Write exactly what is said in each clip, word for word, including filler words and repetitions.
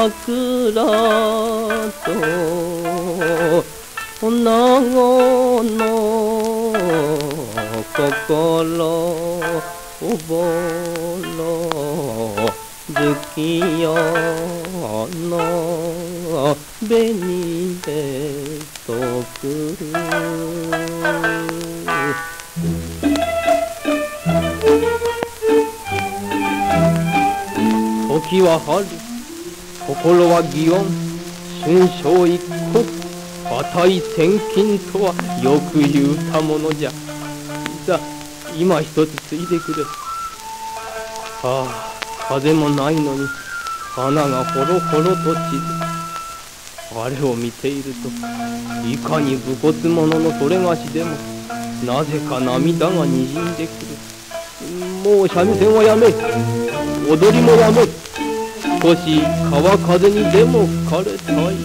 桜と女の心おぼろ月夜の紅でとく時は春心は祇園春宵一刻値千金とはよく言うたものじゃ。さあ今一つついでくれ。ああ風もないのに花がほろほろと散る。あれを見ているといかに武骨者のそれがしでもなぜか涙がにじんでくる。もう三味線はやめ、踊りもやめ、少し川風にでも吹かれたい。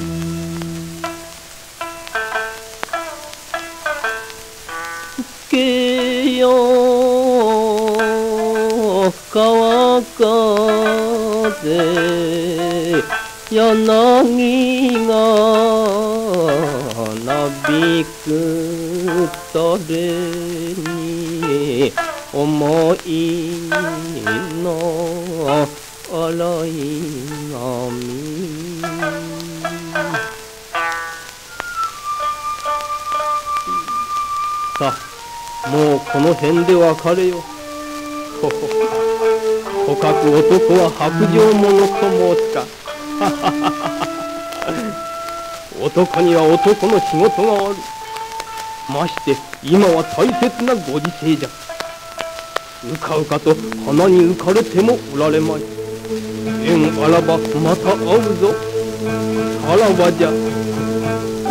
けよ川風柳がなびくそれに思いの洗い髪。さあもうこの辺で別れよ。ほほとかく男は薄情者と申すか。男には男の仕事がある。まして今は大切なご時世じゃ。うかうかと花に浮かれてもおられまい。縁あらばまた会うぞ。さらばじゃ。